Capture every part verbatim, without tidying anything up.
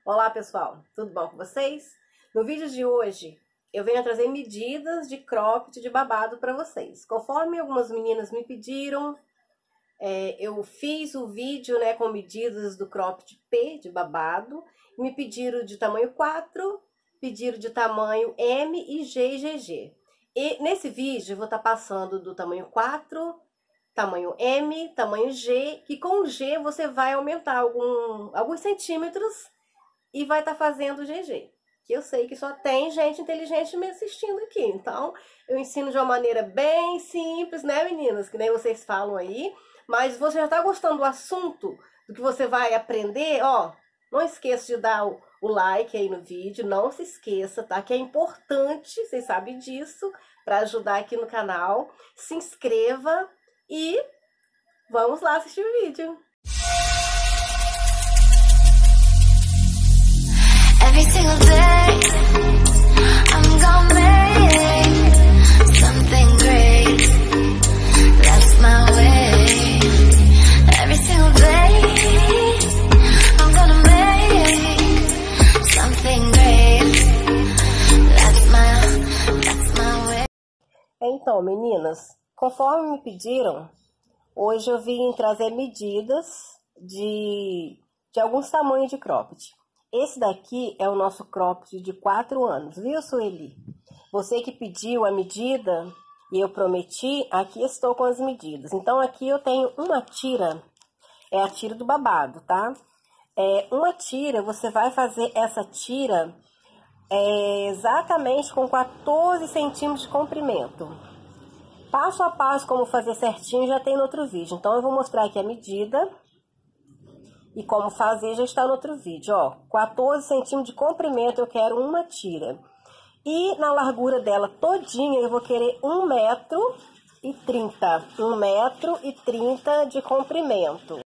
Olá pessoal, tudo bom com vocês? No vídeo de hoje eu venho trazer medidas de cropped de babado para vocês. Conforme algumas meninas me pediram, é, eu fiz o vídeo né, com medidas do cropped P de babado. Me pediram de tamanho quatro, pediram de tamanho M e G e G G. E nesse vídeo eu vou estar passando do tamanho quatro, tamanho M, tamanho G, que com o G você vai aumentar algum, alguns centímetros e vai estar fazendo o G G. Que eu sei que só tem gente inteligente me assistindo aqui. Então, eu ensino de uma maneira bem simples, né, meninas? Que nem vocês falam aí. Mas você já está gostando do assunto, do que você vai aprender? Ó, não esqueça de dar o, o like aí no vídeo. Não se esqueça, tá? Que é importante, vocês sabem disso, para ajudar aqui no canal. Se inscreva e vamos lá assistir o vídeo. Every single day, I'm gonna make something great. That's my way. Every single day, I'm gonna make something great. That's my, that's my way. Então, meninas, conforme me pediram, hoje eu vim trazer medidas de, de alguns tamanhos de cropped. Esse daqui é o nosso cropped de quatro anos, viu, Sueli? Você que pediu a medida e eu prometi, aqui estou com as medidas. Então, aqui eu tenho uma tira, é a tira do babado, tá? É, uma tira, você vai fazer essa tira é, exatamente com quatorze centímetros de comprimento. Passo a passo como fazer certinho já tem no outro vídeo. Então, eu vou mostrar aqui a medida. E como fazer já está no outro vídeo, ó. quatorze centímetros de comprimento eu quero uma tira. E na largura dela todinha eu vou querer um metro e trinta. um metro e trinta de comprimento.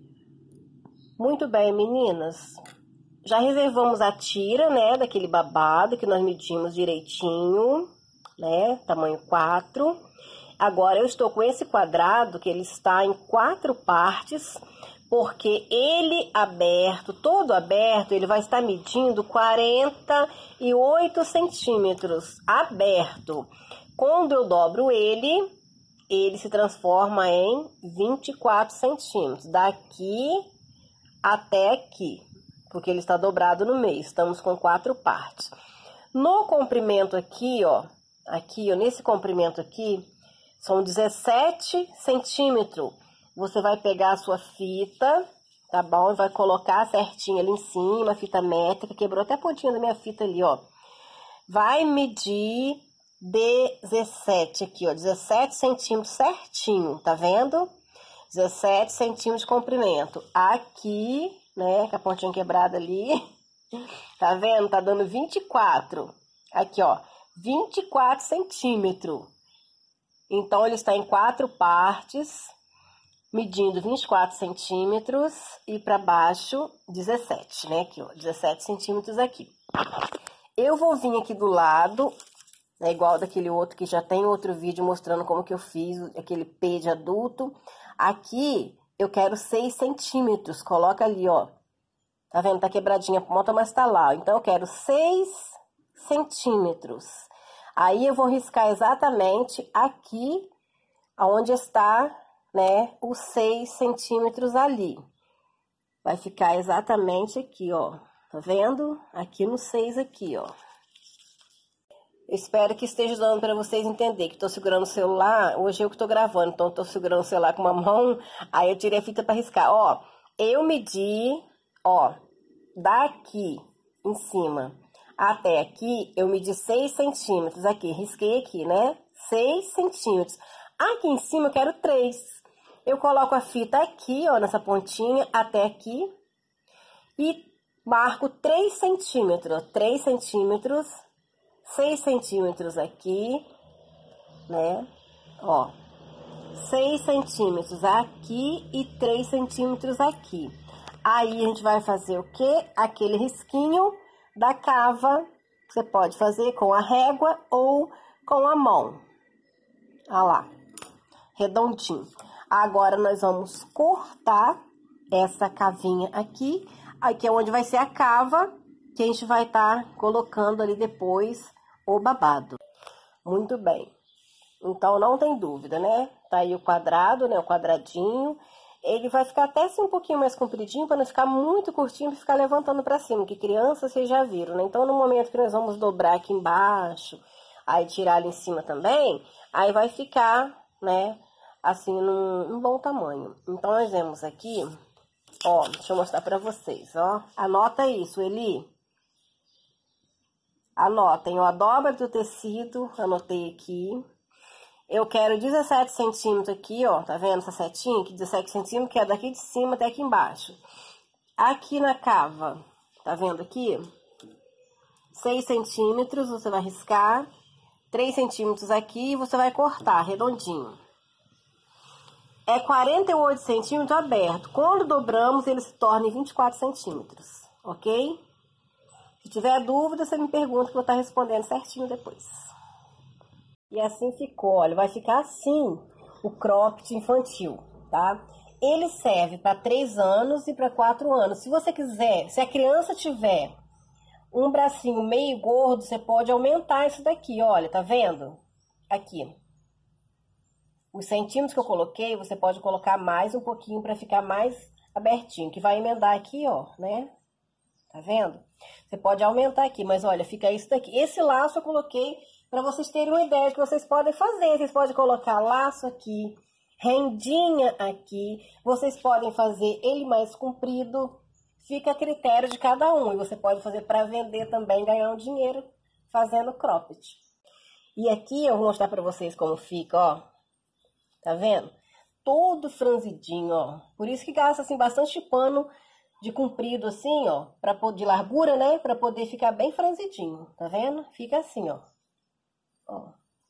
Muito bem, meninas. Já reservamos a tira, né, daquele babado que nós medimos direitinho, né, tamanho quatro. Agora eu estou com esse quadrado que ele está em quatro partes, porque ele aberto, todo aberto, ele vai estar medindo quarenta e oito centímetros, aberto. Quando eu dobro ele, ele se transforma em vinte e quatro centímetros, daqui até aqui, porque ele está dobrado no meio, estamos com quatro partes. No comprimento aqui, ó, aqui, ó, nesse comprimento aqui, são dezessete centímetros. Você vai pegar a sua fita, tá bom? E vai colocar certinho ali em cima, a fita métrica. Quebrou até a pontinha da minha fita ali, ó. Vai medir dezessete aqui, ó. dezessete centímetros certinho, tá vendo? dezessete centímetros de comprimento. Aqui, né, com a pontinha quebrada ali. Tá vendo? Tá dando vinte e quatro. Aqui, ó. vinte e quatro centímetros. Então, ele está em quatro partes, medindo vinte e quatro centímetros e para baixo dezessete, né? Aqui, ó, dezessete centímetros aqui. Eu vou vir aqui do lado, é igual daquele outro que já tem outro vídeo mostrando como que eu fiz aquele P de adulto. Aqui eu quero seis centímetros, coloca ali, ó. Tá vendo? Tá quebradinha a ponta, mas tá lá. Então, eu quero seis centímetros. Aí, eu vou riscar exatamente aqui, onde está, né, os seis centímetros ali. Vai ficar exatamente aqui, ó. Tá vendo? Aqui no seis aqui, ó. Eu espero que esteja dando para vocês entenderem que tô segurando o celular. Hoje eu que tô gravando, então tô segurando o celular com uma mão. Aí, eu tirei a fita para riscar. Ó, eu medi, ó, daqui em cima até aqui, eu medi seis centímetros aqui, risquei aqui, né? seis centímetros. Aqui em cima eu quero três. Eu coloco a fita aqui, ó, nessa pontinha, até aqui. E marco três centímetros, três centímetros, seis centímetros aqui, né? Ó, seis centímetros aqui e três centímetros aqui. Aí, a gente vai fazer o quê? Aquele risquinho da cava, você pode fazer com a régua ou com a mão. Olha lá, redondinho. Agora, nós vamos cortar essa cavinha aqui. Aqui é onde vai ser a cava, que a gente vai estar tá colocando ali depois o babado. Muito bem. Então, não tem dúvida, né? Tá aí o quadrado, né? O quadradinho. Ele vai ficar até assim um pouquinho mais compridinho, para não ficar muito curtinho e ficar levantando para cima, que criança vocês já viram, né? Então, no momento que nós vamos dobrar aqui embaixo, aí tirar ali em cima também, aí vai ficar, né? Assim, num, num bom tamanho. Então, nós vemos aqui, ó, deixa eu mostrar para vocês, ó. Anota isso, Eli. Anotem, ó, a dobra do tecido, anotei aqui. Eu quero dezessete centímetros aqui, ó, tá vendo essa setinha aqui? dezessete centímetros, que é daqui de cima até aqui embaixo. Aqui na cava, tá vendo aqui? seis centímetros, você vai riscar. três centímetros aqui e você vai cortar redondinho. É quarenta e oito centímetros aberto. Quando dobramos, ele se torna vinte e quatro centímetros, ok? Se tiver dúvida, você me pergunta que eu vou estar respondendo certinho depois. E assim ficou, olha, vai ficar assim o cropped infantil, tá? Ele serve para três anos e para quatro anos. Se você quiser, se a criança tiver um bracinho meio gordo, você pode aumentar isso daqui, olha, tá vendo? Aqui. Os centímetros que eu coloquei, você pode colocar mais um pouquinho para ficar mais abertinho, que vai emendar aqui, ó, né? Tá vendo? Você pode aumentar aqui, mas olha, fica isso daqui. Esse laço eu coloquei para vocês terem uma ideia que vocês podem fazer. Vocês podem colocar laço aqui, rendinha aqui. Vocês podem fazer ele mais comprido. Fica a critério de cada um. E você pode fazer para vender também, ganhar um dinheiro fazendo cropped. E aqui eu vou mostrar para vocês como fica, ó. Tá vendo? Todo franzidinho, ó. Por isso que gasta assim bastante pano de comprido assim, ó, para de largura, né, para poder ficar bem franzidinho. Tá vendo? Fica assim, ó. Ó.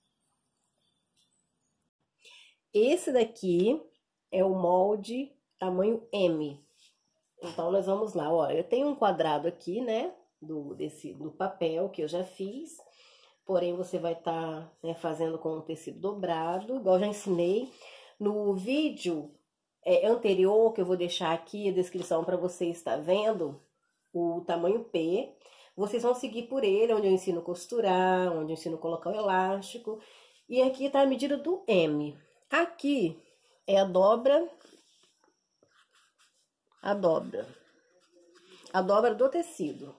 Esse daqui é o molde tamanho M. Então, nós vamos lá, ó. Eu tenho um quadrado aqui, né, do, desse, do papel que eu já fiz. Porém, você vai estar, tá, né, fazendo com o tecido dobrado, igual eu já ensinei. No vídeo é, anterior, que eu vou deixar aqui a descrição para vocês estar vendo, o tamanho P. Vocês vão seguir por ele, onde eu ensino a costurar, onde eu ensino a colocar o elástico. E aqui tá a medida do M. Aqui é a dobra, a dobra, a dobra do tecido.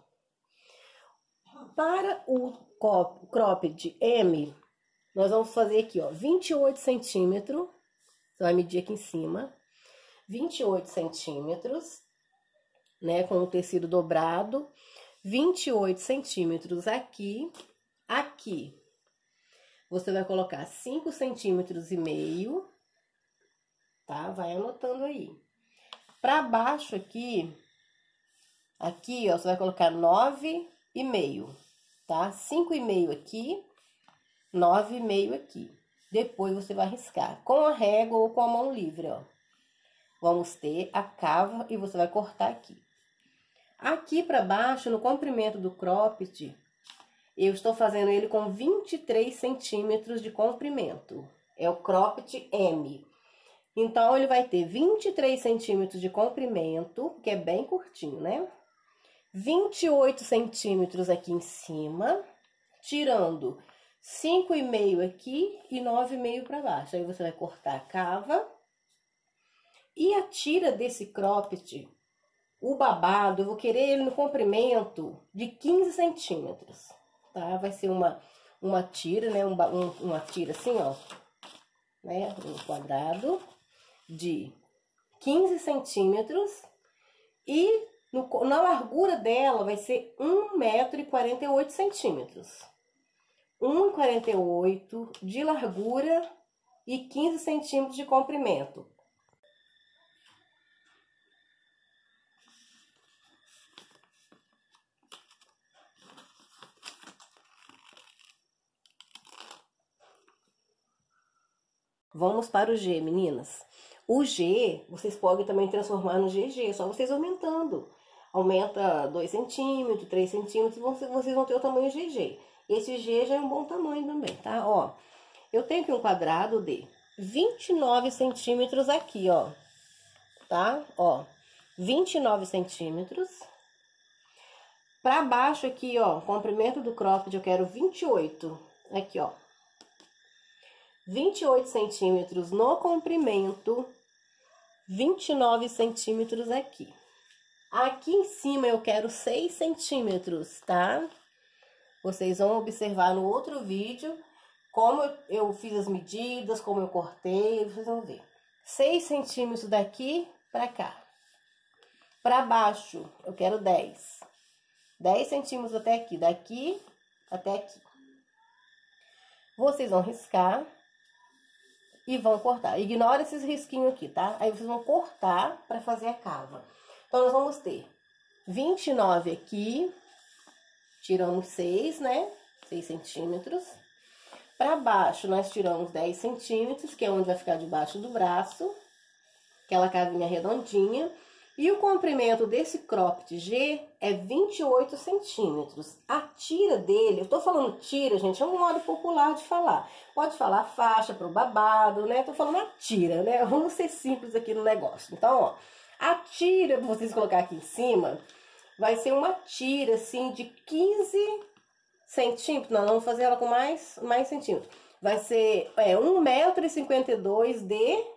Para o cropped M, nós vamos fazer aqui, ó, vinte e oito centímetros. Você vai medir aqui em cima. vinte e oito centímetros, né, com o tecido dobrado. vinte e oito centímetros aqui. Aqui, você vai colocar cinco centímetros e meio, tá? Vai anotando aí. Para baixo aqui, aqui, ó, você vai colocar nove e meio, tá? cinco e meio aqui, nove e meio aqui. Depois você vai riscar com a régua ou com a mão livre, ó. Vamos ter a cava e você vai cortar aqui. Aqui para baixo, no comprimento do cropped, eu estou fazendo ele com vinte e três centímetros de comprimento. É o cropped M. Então, ele vai ter vinte e três centímetros de comprimento, que é bem curtinho, né? vinte e oito centímetros aqui em cima, tirando cinco e meio aqui e nove e meio para baixo. Aí, você vai cortar a cava e a tira desse cropped, o babado, eu vou querer ele no comprimento de quinze centímetros, tá? Vai ser uma, uma tira, né? Um, um, uma tira assim, ó, né? Um quadrado de quinze centímetros e no, na largura dela vai ser um metro e quarenta e oito centímetros. um metro e quarenta e oito de largura e quinze centímetros de comprimento. Vamos para o G, meninas. O G, vocês podem também transformar no G G, só vocês aumentando. Aumenta dois centímetros, três centímetros, vocês vão ter o tamanho G G. Esse G já é um bom tamanho também, tá? Ó, eu tenho aqui um quadrado de vinte e nove centímetros aqui, ó. Tá? Ó, vinte e nove centímetros. Pra baixo aqui, ó, comprimento do cropped eu quero vinte e oito. Aqui, ó. vinte e oito centímetros no comprimento, vinte e nove centímetros aqui. Aqui em cima eu quero seis centímetros, tá? Vocês vão observar no outro vídeo como eu fiz as medidas, como eu cortei, vocês vão ver. seis centímetros daqui pra cá. Pra baixo eu quero dez. dez centímetros até aqui, daqui até aqui. Vocês vão riscar e vão cortar. Ignora esses risquinhos aqui, tá? Aí vocês vão cortar para fazer a cava. Então, nós vamos ter vinte e nove aqui, tiramos seis, né? seis centímetros. Para baixo, nós tiramos dez centímetros, que é onde vai ficar debaixo do braço. Aquela cavinha redondinha. E o comprimento desse cropped G é vinte e oito centímetros. A tira dele, eu tô falando tira, gente, é um modo popular de falar. Pode falar faixa pro babado, né? Tô falando a tira, né? Vamos ser simples aqui no negócio. Então, ó, a tira, pra vocês colocar aqui em cima, vai ser uma tira, assim, de quinze centímetros. Não, vamos fazer ela com mais, mais centímetros. Vai ser, é, um metro e cinquenta e dois de,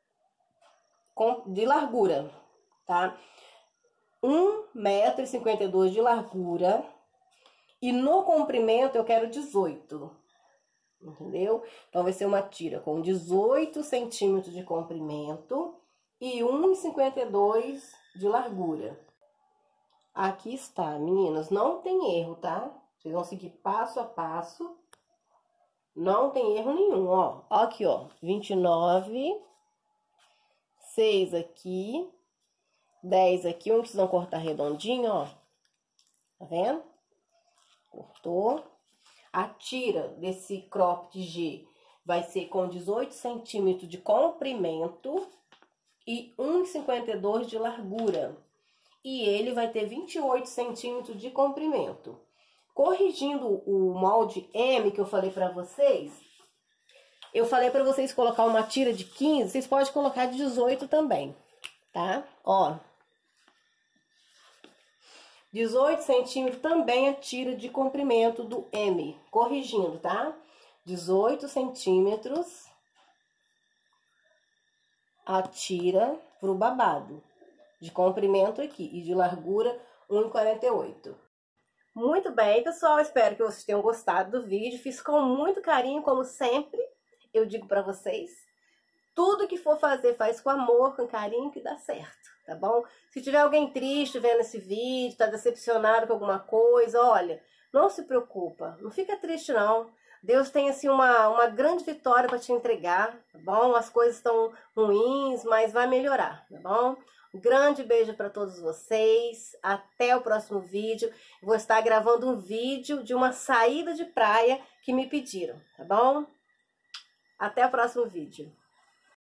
de largura. Tá? um metro e cinquenta e dois de largura e no comprimento eu quero dezoito, entendeu? Então, vai ser uma tira com dezoito centímetros de comprimento e um metro e cinquenta e dois de largura. Aqui está, meninas, não tem erro, tá? Vocês vão seguir passo a passo, não tem erro nenhum, ó. Aqui, ó, vinte e nove, seis aqui, dez aqui, um que vocês vão cortar redondinho, ó. Tá vendo? Cortou. A tira desse cropped G vai ser com dezoito centímetros de comprimento e um metro e cinquenta e dois de largura. E ele vai ter vinte e oito centímetros de comprimento. Corrigindo o molde M que eu falei pra vocês, eu falei pra vocês colocar uma tira de quinze, vocês podem colocar de dezoito também, tá? Ó. dezoito centímetros também a tira de comprimento do M. Corrigindo, tá? dezoito centímetros a tira pro babado. De comprimento aqui e de largura um metro e quarenta e oito. Muito bem, pessoal. Espero que vocês tenham gostado do vídeo. Fiz com muito carinho, como sempre. Eu digo pra vocês. Tudo que for fazer, faz com amor, com carinho, que dá certo, tá bom? Se tiver alguém triste vendo esse vídeo, tá decepcionado com alguma coisa, olha, não se preocupa, não fica triste não. Deus tem, assim, uma, uma grande vitória para te entregar, tá bom? As coisas estão ruins, mas vai melhorar, tá bom? Um grande beijo para todos vocês, até o próximo vídeo. Vou estar gravando um vídeo de uma saída de praia que me pediram, tá bom? Até o próximo vídeo.